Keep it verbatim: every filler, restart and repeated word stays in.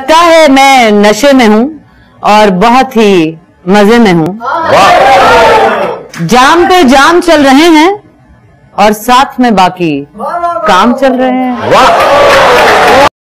लगता है मैं नशे में हूँ और बहुत ही मजे में हूँ। जाम पे जाम चल रहे हैं और साथ में बाकी काम चल रहे हैं।